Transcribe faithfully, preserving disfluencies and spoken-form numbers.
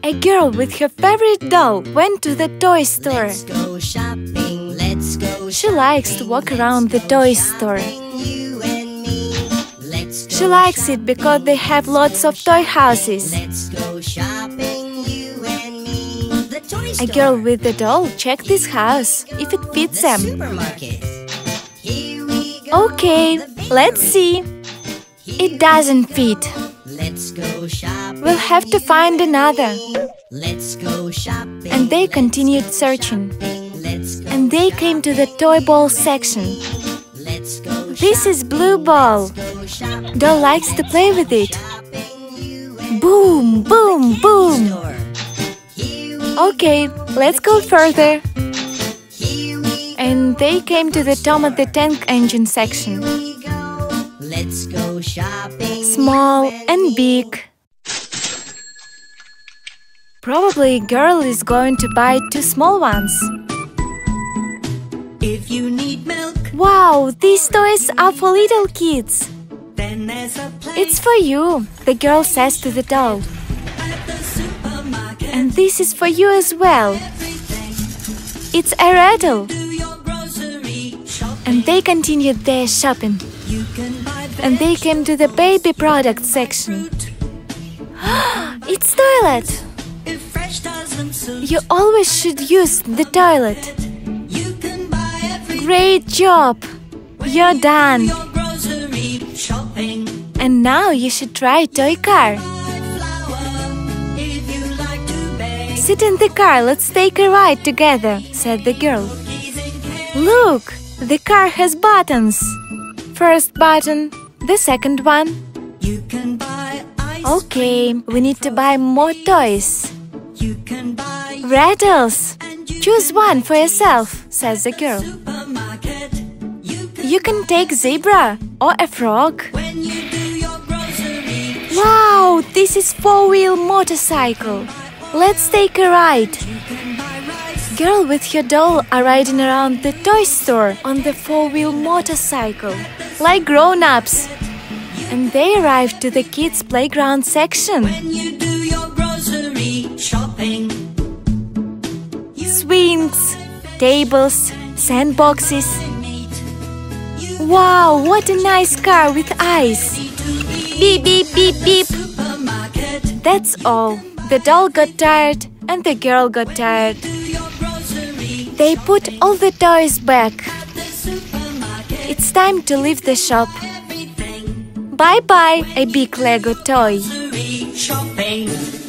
A girl with her favorite doll went to the toy store. Let's go shopping, let's go She likes to walk around the toy store. you and me. Let's go She likes it because they have lots of toy houses. Let's go shopping, you and me. The toy A store. girl with the doll checked this house, if it fits The them. supermarket. Here we go. Okay, let's see. It doesn't fit. Let's go shopping. We'll have to find another. Let's go shopping. And they continued searching. Let's go. And they came to the toy ball section. Let's go. This is blue ball. Go shopping. Doll likes to play with it. Shopping, you and Boom, boom, boom. store. Here we Okay, let's go further. Here we And they came to the Tom of the Tank Engine section. we go. Let's go shopping. Small and big. Probably girl is going to buy two small ones. If you need milk, Wow, these toys are for little kids. then there's a place It's for you, the girl says to the doll. at the supermarket. And this is for you as well. Everything. It's a rattle. Do your grocery shopping. And they continued their shopping. You can buy And they came to the baby product section. fruit. It's toilet. If fresh doesn't suit, You always should use the toilet. you can buy everything. Great job. You're done. Your grocery shopping. And now you should try toy car. Buy flour if you like to bake. Sit in the car, let's take a ride together, said the girl. Cookies in cake. Look, the car has buttons. First button, the second one. You can buy ice. Okay, we need to buy more toys. You can buy Rattles. and you Choose one for yourself, says the girl. supermarket. You can You can take zebra or a frog. when you do your grocery. Wow, this is four-wheel motorcycle. Let's take a ride. You can buy rice. Girl with her doll are riding around the toy store on the four-wheel motorcycle, like grown-ups. And they arrived to the kids' playground section. When you do your grocery shopping. Swings, tables, sandboxes. Meat. You Wow, what a nice car with eyes. need to eat. Beep, beep, beep, beep. Supermarket. That's all. The doll got tired and the girl got tired. Do your grocery. They put all the toys back. At the supermarket. It's time to leave the shop. Everything. Bye-bye, a big Lego toy. Grocery shopping.